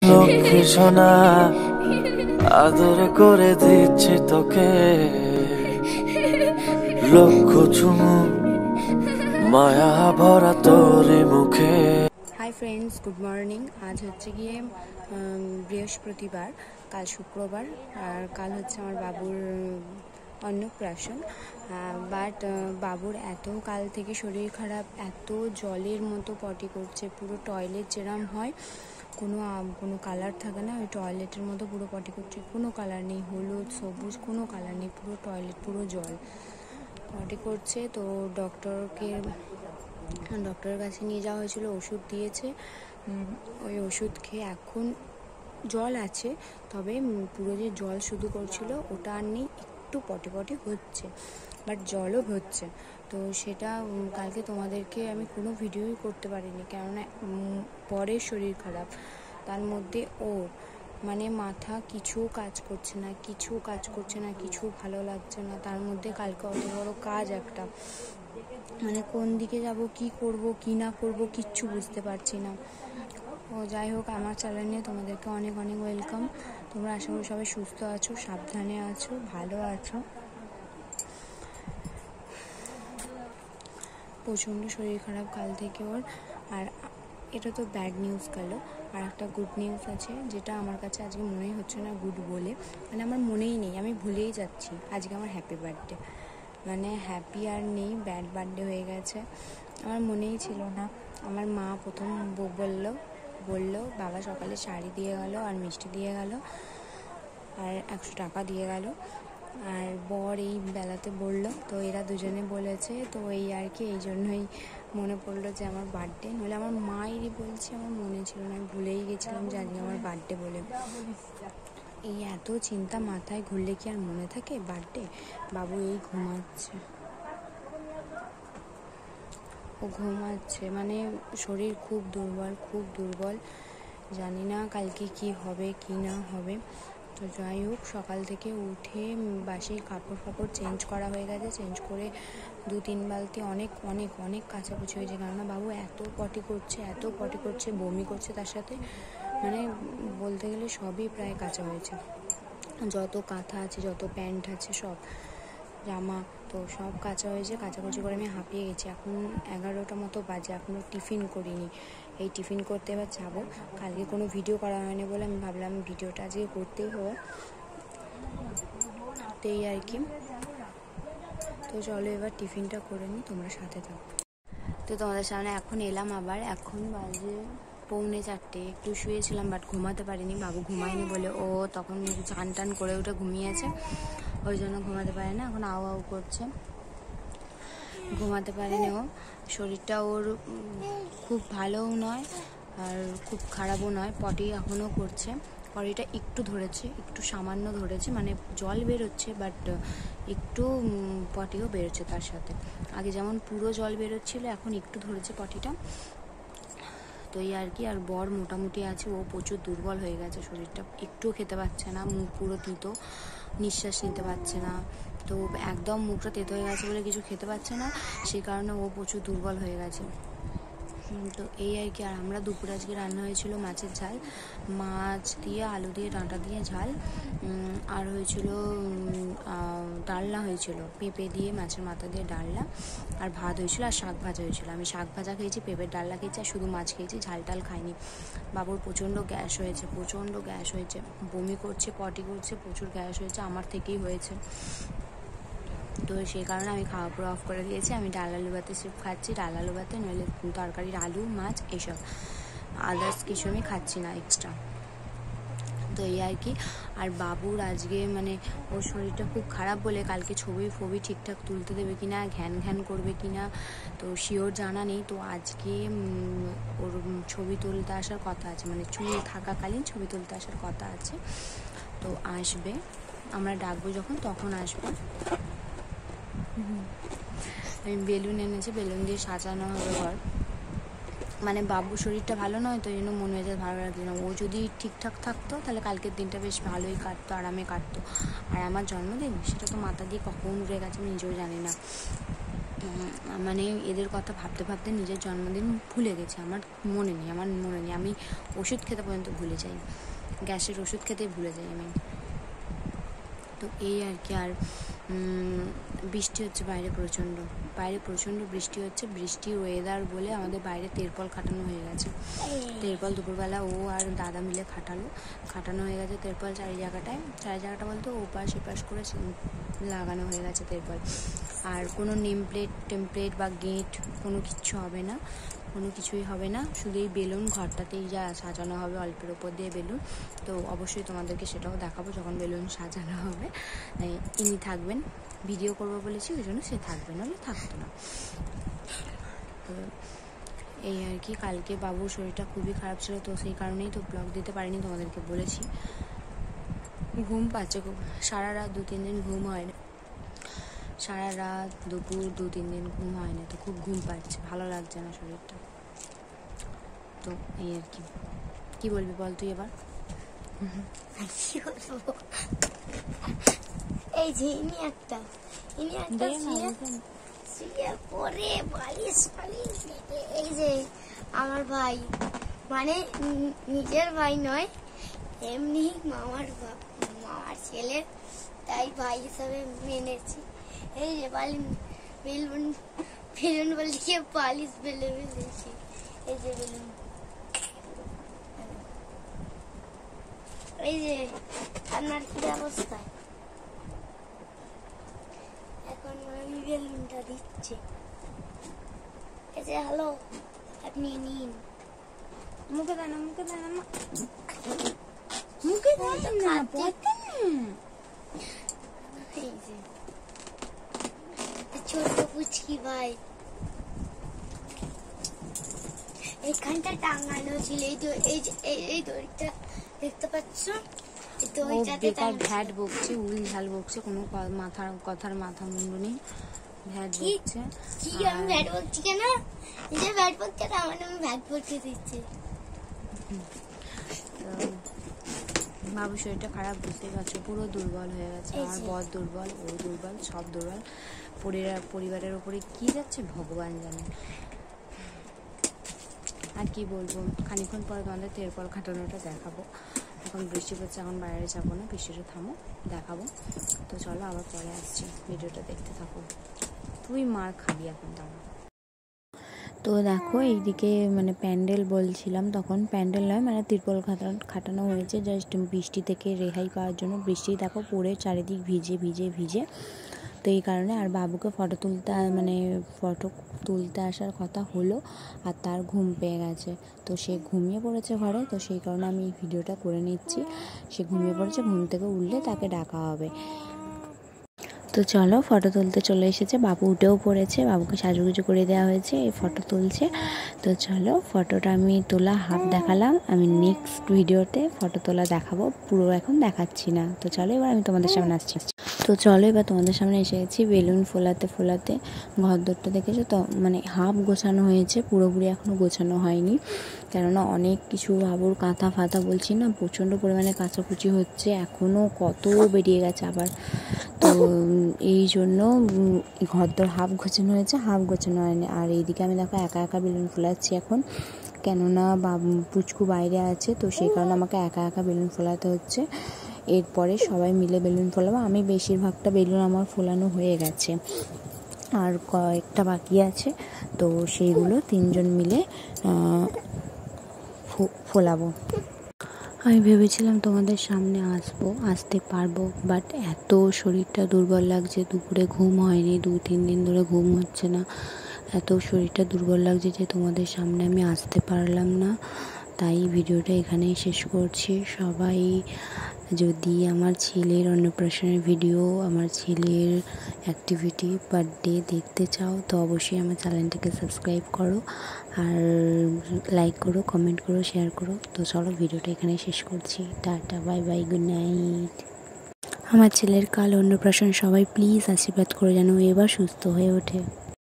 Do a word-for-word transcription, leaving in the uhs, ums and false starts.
লক্ষ্মী সোনা আদর করে দিচ্ছি তোকে, লক্ষ চুমু মায়া ভরা তোর মুখে। Hi friends, good morning. আজ হচ্ছে গিয়ে বৃহস্পতিবার, কাল শুক্রবার, আর কাল হচ্ছে আমার বাবুর অন্নপ্রাশন। বাট বাবুর এত কাল থেকে শরীর খারাপ, এত জলের মতো পটি করছে, পুরো টয়লেট যেরম হয় কোনো কোনো কালার থাকে না, ওই টয়লেটের মতো পুরো পটি করছে। কোনো কালার নেই, হলুদ সবুজ কোনো কালার নেই, পুরো টয়লেট পুরো জল পটি করছে। তো ডক্টরকে ডক্টরের কাছে নিয়ে যাওয়া হয়েছিল, ওষুধ দিয়েছে। ওই ওষুধ খেয়ে এখন জল আছে, তবে পুরো যে জল শুধু করছিল ওটা আর নেই, একটু পটি পটি হচ্ছে, বাট জলও হচ্ছে। তো সেটা কালকে তোমাদেরকে আমি কোনো ভিডিওই করতে পারিনি, কেননা পরের শরীর খারাপ, তার মধ্যে ওর মানে মাথা কিছু কাজ করছে না, কিছু কাজ করছে না, কিছু ভালো লাগছে না। তার মধ্যে কালকে অত বড় কাজ একটা, মানে কোন দিকে যাব, কি করব কি না করব কিচ্ছু বুঝতে পারছি না। ও যাই হোক, আমার চ্যানেলে তোমাদেরকে অনেক অনেক ওয়েলকাম। তোমরা আশা করি সবাই সুস্থ আছো, সাবধানে আছো, ভালো আছো। প্রচণ্ড শরীর খারাপ কাল থেকে ওর। আর এটা তো ব্যাড নিউজ গেল, আর একটা গুড নিউজ আছে, যেটা আমার কাছে আজকে মনেই হচ্ছে না গুড বলে, মানে আমার মনেই নেই, আমি ভুলেই যাচ্ছি আজকে আমার হ্যাপি বার্থডে। মানে হ্যাপি আর নেই, ব্যাড বার্থডে হয়ে গেছে, আমার মনেই ছিল না। আমার মা প্রথম বললো বললো বাবা সকালে শাড়ি দিয়ে গেল আর মিষ্টি দিয়ে গেল আর একশো টাকা দিয়ে গেল, আর বর এই বেলাতে বললো। তো এরা দুজনে বলেছে, তো এই আর কি, এই জন্যই মনে পড়লো যে আমার বার্থডে, নইলে আমার মায়েরই বলছে, আমার মনে ছিল না, আমি ভুলেই গেছিলাম যে আজকে আমার বার্থডে বলে। এই এত চিন্তা মাথায় ঘুরলে কি আর মনে থাকে বার্থডে? বাবু এই ঘুমাচ্ছে, ও ঘুমাচ্ছে, মানে শরীর খুব দুর্বল, খুব দুর্বল। জানি না কালকে কি হবে কি না হবে। তো যাই হোক, সকাল থেকে উঠে বাসি কাপড় ফাপড় চেঞ্জ করা হয়ে গেছে, চেঞ্জ করে দু তিন বালতি অনেক অনেক অনেক কাচাকুচি হয়েছে, কেননা বাবু এত পটি করছে, এত পটি করছে, বমি করছে, তার সাথে মানে বলতে গেলে সবই প্রায় কাচা হয়েছে। যত কাঁথা আছে, যত প্যান্ট আছে, সব জামা, তো সব কাচা হয়েছে। কাচাকুচি করে আমি হাঁপিয়ে গেছি। এখন এগারোটা মতো বাজে, এখনও টিফিন করিনি। এই টিফিন করতে এবার যাবো। কালকে কোনো ভিডিও করা হয়নি বলে আমি ভাবলাম ভিডিওটা আজকে করতেই হবে, তো এই আর কি। তো চলো এবার টিফিনটা করে নিই, তোমরা সাথে থাকো। তো তোমাদের সামনে এখন এলাম আবার। এখন বাজে পৌনে চারটে। একটু শুয়েছিলাম, বাট ঘুমাতে পারিনি, বাবু ঘুমায়নি বলে ও তখন চান টান করে উঠে ঘুমিয়েছে, ওই জন্য ঘুমাতে পারে না, এখন আউ আউ করছে, ঘুমাতে পারেনি ও। শরীরটা ওর খুব ভালোও নয় আর খুব খারাপও নয়, পটি এখনও করছে। পটিটা একটু ধরেছে, একটু সামান্য ধরেছে, মানে জল বেরোচ্ছে, বাট একটু পটিও বেরোচ্ছে তার সাথে। আগে যেমন পুরো জল বেরোচ্ছিল, এখন একটু ধরেছে পটিটা, তো এই আর কি। আর বর মোটামুটি আছে, ও প্রচুর দুর্বল হয়ে গেছে, শরীরটা একটুও খেতে পাচ্ছে না, মুখ পুরো তিতো, নিঃশ্বাস নিতে পারছে না, তো একদম মুখটা তেতো হয়ে গেছে বলে কিছু খেতে পাচ্ছে না, সেই কারণে ও প্রচুর দুর্বল হয়ে গেছে। তো এই আর কি। আর আমরা দুপুরে আজকে রান্না হয়েছিল মাছের ঝাল, মাছ দিয়ে আলু দিয়ে ডাঁটা দিয়ে ঝাল, আর হয়েছিল ডালনা হয়েছিল, পেঁপে দিয়ে মাছের মাথা দিয়ে ডালনা, আর ভাত হয়েছিল, আর শাক ভাজা হয়েছিল। আমি শাক ভাজা খেয়েছি, পেঁপের ডালনা খেয়েছি, আর শুধু মাছ খেয়েছি, ঝাল টাল খাইনি। বাবুর প্রচণ্ড গ্যাস হয়েছে, প্রচণ্ড গ্যাস হয়েছে, বমি করছে, পটি করছে, প্রচুর গ্যাস হয়েছে, আমার থেকেই হয়েছে। তো সেই কারণে আমি খাওয়া পুরো অফ করে দিয়েছি। আমি ডাল আলু ভাতে সির্ফ খাচ্ছি, ডাল আলু ভাতে, নইলে তরকারির আলু মাছ এসব, আদার্স কিছু আমি খাচ্ছি না এক্সট্রা। তো এই আর কি। আর বাবুর আজকে মানে ওর শরীরটা খুব খারাপ বলে কালকে ছবি ফবি ঠিকঠাক তুলতে দেবে কিনা, ঘ্যান ঘ্যান করবে কিনা, তো শিওর জানা নেই। তো আজকে ওর ছবি তুলতে আসার কথা আছে, মানে চুল থাকাকালীন ছবি তুলতে আসার কথা আছে, তো আসবে, আমরা ডাকবো যখন তখন আসবে। আমি বেলুন এনেছি, বেলুন দিয়ে সাজানো হবে ঘর। মানে বাবুর শরীরটা ভালো নয়, তো এই জন্য মনে হয়েছে ভালো লাগছে না। ও যদি ঠিকঠাক থাকতো তাহলে কালকের দিনটা বেশ ভালোই কাটতো, আরামে কাটতো। আর আমার জন্মদিন, সেটা তো মাথা দিয়ে কখন উড়ে গেছে আমি নিজেও জানি না। মানে এদের কথা ভাবতে ভাবতে নিজের জন্মদিন ভুলে গেছি, আমার মনে নেই আমার মনে নেই আমি ওষুধ খেতে পর্যন্ত ভুলে যাই, গ্যাসের ওষুধ খেতেই ভুলে যাই আমি। তো এই আর কি। আর বৃষ্টি হচ্ছে বাইরে প্রচণ্ড, বাইরে প্রচণ্ড বৃষ্টি হচ্ছে। বৃষ্টি ওয়েদার বলে আমাদের বাইরে তেরপল খাটানো হয়ে গেছে। তেরপল দুপুরবেলা ও আর দাদা মিলে খাটালো, খাটানো হয়ে গেছে তেরপল চারি জায়গাটায়। চারি জায়গাটা বলতে ওপাশ এপাশ করে লাগানো হয়ে গেছে তেরপল। আর কোনো নেম প্লেট টেমপ্লেট বা গেট কোনো কিচ্ছু হবে না, কোনো কিছুই হবে না, শুধু এই বেলুন ঘরটাতেই যা সাজানো হবে অল্পের ওপর দিয়ে বেলুন। তো অবশ্যই তোমাদেরকে সেটাও দেখাবো যখন বেলুন সাজানো হবে। ইনি থাকবেন, ভিডিও করবো বলেছি ওই জন্য সে থাকবে, নাহলে থাকতো না। তো এই আর কি। কালকে বাবুর শরীরটা খুবই খারাপ ছিল, তো সেই কারণেই তো ব্লগ দিতে পারিনি, তোমাদেরকে বলেছি। ঘুম পাচ্ছে খুব, সারা রাত দু তিন দিন ঘুম হয় না, সারা রাত দুপুর দু তিন দিন ঘুম হয় না, তো খুব ঘুম পাচ্ছে, ভালো লাগছে না শরীরটা। তো এই আর কি। কি বলবি বল তুই এবার? এই যে ইনি একটা ইনি একটা শুয়ে পরে বালিশ বালিশ, এই যে আমার ভাই, মানে নিজের ভাই নয়, এমনি মামার মামার ছেলে, তাই ভাই হিসাবে মেনেছি। এই যে বালিশ বেলুন বেলুন বলছে বালিশ বেলে বেলেছি, এই যে বেলুন, এই যে আপনার কি অবস্থা? এখন আমি বেলুনটা দিচ্ছি, এই যে হ্যালো, আপনি নিন। মুখে দেন না, মুখে দেন না, মুখে দেন না, এই যে ছোট পুচকি ভাই, এইখানটা টাঙানো ছিল, এই তো এই যে এই দড়িটা দেখতে পাচ্ছ, ভ্যাট বকছে, উল ঝাল বকছে, কোনো মাথার কথার মাথা মুন্ডু নেই, ভ্যাট বকছে। কি আমি ভ্যাট বকছি কেন? যে ভ্যাট বকছে আমার আমি ভ্যাট বকতে দিচ্ছি। বাবু শরীরটা খারাপ, বুঝতেই পারছো, পুরো দুর্বল হয়ে গেছে। আমার বর দুর্বল, ও দুর্বল, সব দুর্বল। পরিবারের ওপরে কি যাচ্ছে ভগবান জানে। আর কি বলবো, খানিক্ষণ পরে তোমাদের তেরপল খাটানোটা দেখাবো। এখন বৃষ্টি পড়ছে, এখন বাইরে যাবো না, বৃষ্টিটা থামো, দেখাবো। তো চলো আবার পরে আসছি, ভিডিওটা দেখতে থাকো। তুই মার খাবি এখন, দাঁড়া। তো দেখো এইদিকে মানে প্যান্ডেল বলছিলাম, তখন প্যান্ডেল নয় মানে তিরপল খাটানো খাটানো হয়েছে জাস্ট বৃষ্টি থেকে রেহাই পাওয়ার জন্য। বৃষ্টি দেখো পড়ে চারিদিক ভিজে ভিজে ভিজে, তো এই কারণে। আর বাবুকে ফটো তুলতে মানে ফটো তুলতে আসার কথা হলো, আর তার ঘুম পেয়ে গেছে, তো সে ঘুমিয়ে পড়েছে ঘরে, তো সেই কারণে আমি এই ভিডিওটা করে নিচ্ছি। সে ঘুমিয়ে পড়েছে, ঘুম থেকে উঠলে তাকে ডাকা হবে। তো চলো ফটো তুলতে চলে এসেছে, বাবু উঠেও পড়েছে, বাবুকে সাজুগুজু করে দেওয়া হয়েছে, এই ফটো তুলছে। তো চলো ফটোটা আমি তোলা হাফ দেখালাম, আমি নেক্সট ভিডিওতে ফটো তোলা দেখাবো, পুরো এখন দেখাচ্ছি না। তো চলো এবার আমি তোমাদের সামনে আসছি। তো চলো এবার তোমাদের সামনে এসে গেছি, বেলুন ফোলাতে ফোলাতে ঘর দরটা দেখেছো তো, মানে হাফ গোছানো হয়েছে, পুরোপুরি এখনও গোছানো হয়নি, কেননা অনেক কিছু বাবুর কাঁথা ফাতা বলছি না, প্রচণ্ড পরিমাণে কাচাকুচি হচ্ছে, এখনও কত বেরিয়ে গেছে আবার। তো এই জন্য ঘরদোর হাফ গোছানো হয়েছে, হাফ গোছানো হয়নি। আর এইদিকে আমি দেখো একা একা বেলুন ফোলাচ্ছি এখন, কেননা বাবু পুচকু বাইরে আছে, তো সেই কারণে আমাকে একা একা বেলুন ফোলাতে হচ্ছে। এরপরে সবাই মিলে বেলুন ফোলাবো। আমি বেশিরভাগটা বেলুন আমার ফোলানো হয়ে গেছে, আর কয়েকটা বাকি আছে, তো সেইগুলো তিনজন মিলে ফোলাবো। আমি ভেবেছিলাম তোমাদের সামনে আসবো, আসতে পারবো, বাট এত শরীরটা দুর্বল লাগছে, দুপুরে ঘুম হয়নি, দু তিন দিন ধরে ঘুম হচ্ছে না, এত শরীরটা দুর্বল লাগছে যে তোমাদের সামনে আমি আসতে পারলাম না। তাই ভিডিওটা এখানেই শেষ করছি। সবাই যদি আমার ছেলের অন্নপ্রাশনের ভিডিও, আমার ছেলের অ্যাক্টিভিটি বার্থডে দেখতে চাও, তো অবশ্যই আমার চ্যানেলটিকে সাবস্ক্রাইব করো, আর লাইক করো, কমেন্ট করো, শেয়ার করো। তো চলো ভিডিওটা এখানেই শেষ করছি, টাটা, বাই বাই, গুড নাইট। আমার ছেলের কাল অন্নপ্রাশন, সবাই প্লিজ আশীর্বাদ করে যেন ও এবার সুস্থ হয়ে ওঠে।